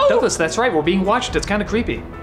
Douglas, that's right. We're being watched. It's kind of creepy.